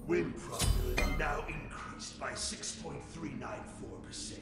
Win probability now increased by 6.394%.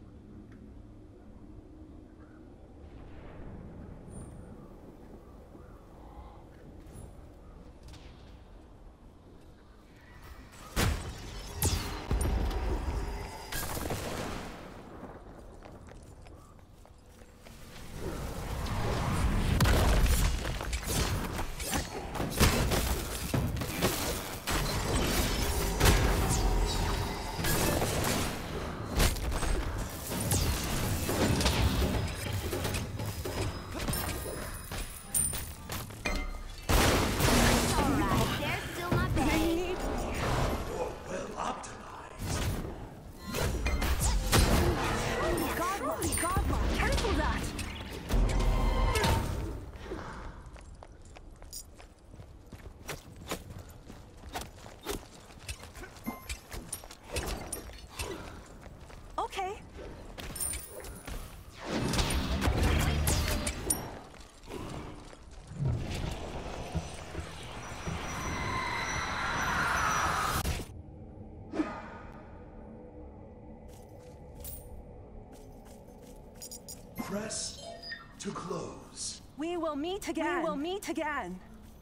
Press to close. We will meet again. We will meet again.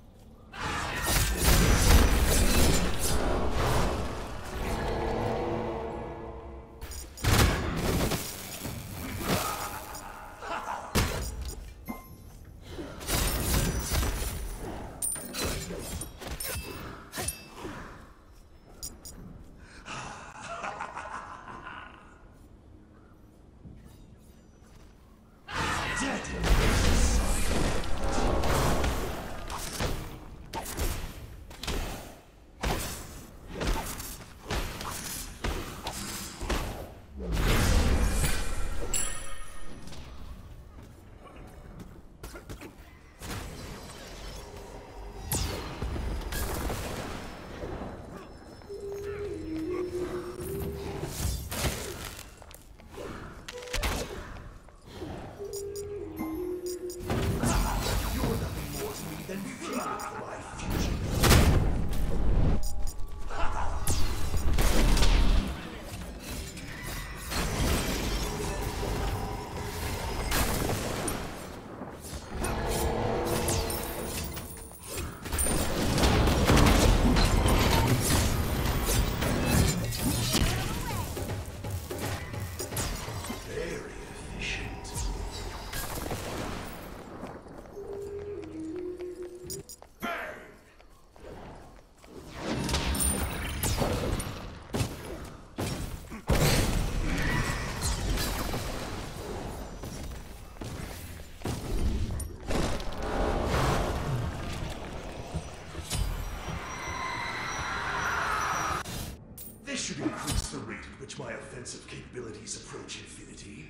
This should increase the rate at which my offensive capabilities approach infinity.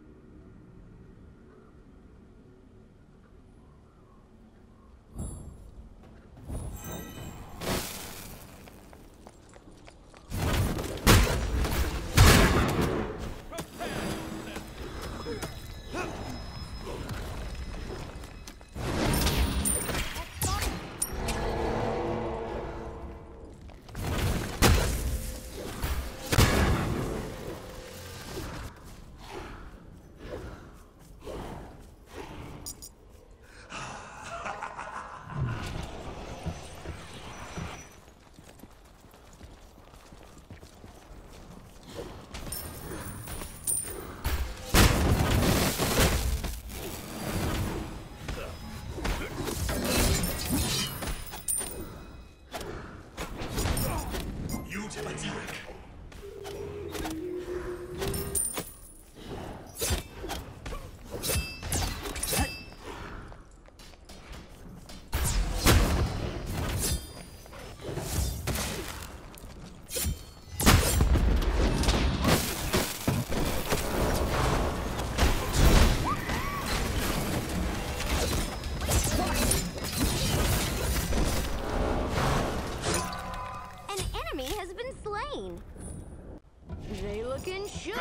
They looking shook.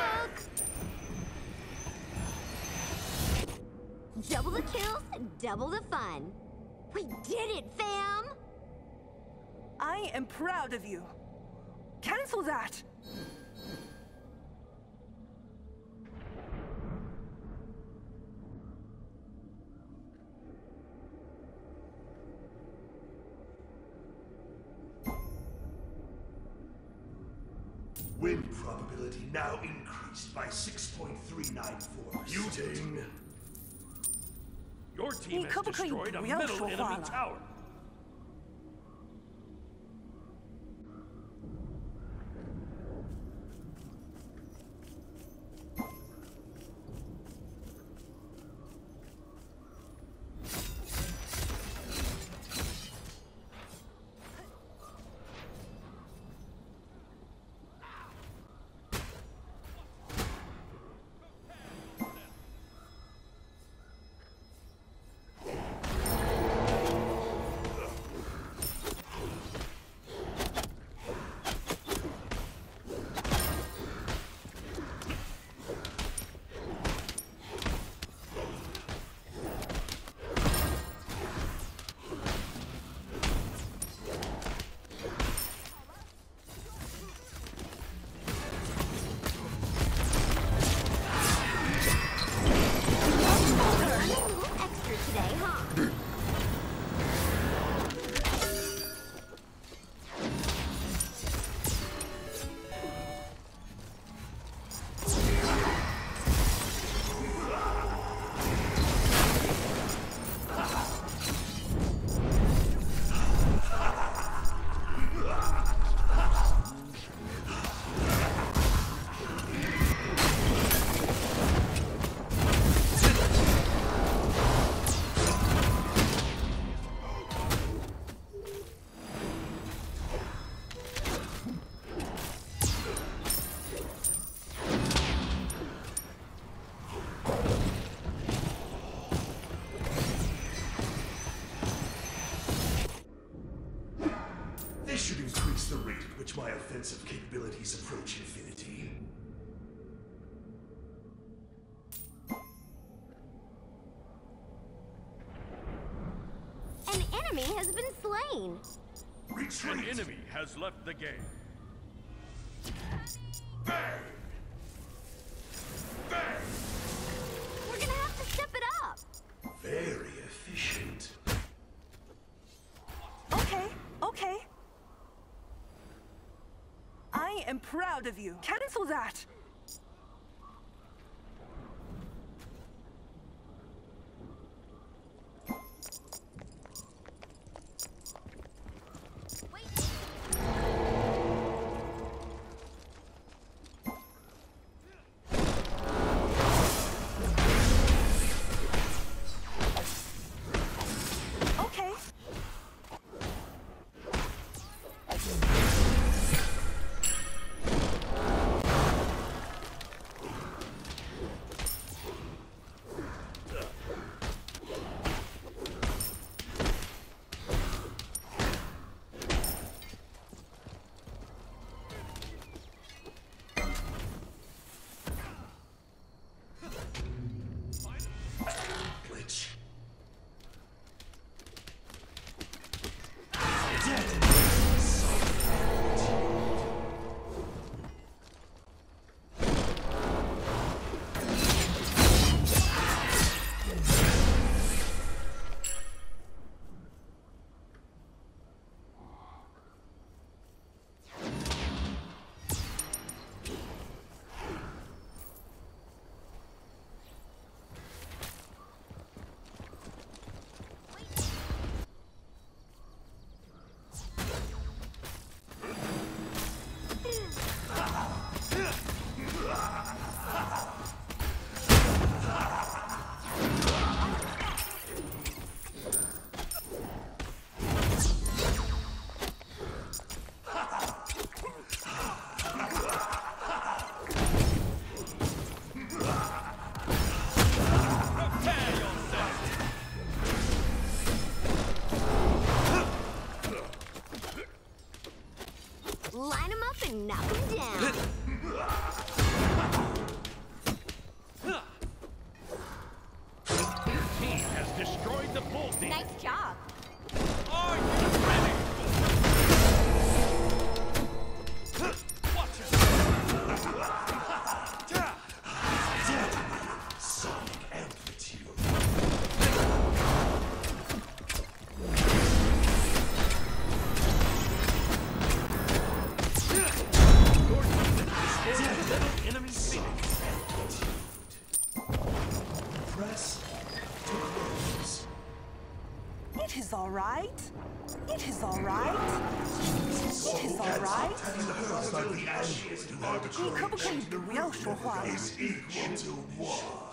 Double the kills, double the fun. We did it, fam! I am proud of you. Cancel that! Win probability now increased by 6.394%. Muting. Your team has destroyed a middle enemy tower. This should increase the rate at which my offensive capabilities approach infinity. An enemy has been slain. Retreat! An enemy has left the game. Bang! Bang! We're gonna have to step it up. Very efficient. Okay, okay. I am proud of you. Cancel that! Okay. Glitch. Line them up and knock them down. Your team has destroyed the bull demon. Nice job. Are you ready? It is all right. It is all right. It is all right. 你可不可以不要说话了？ is equal to 1.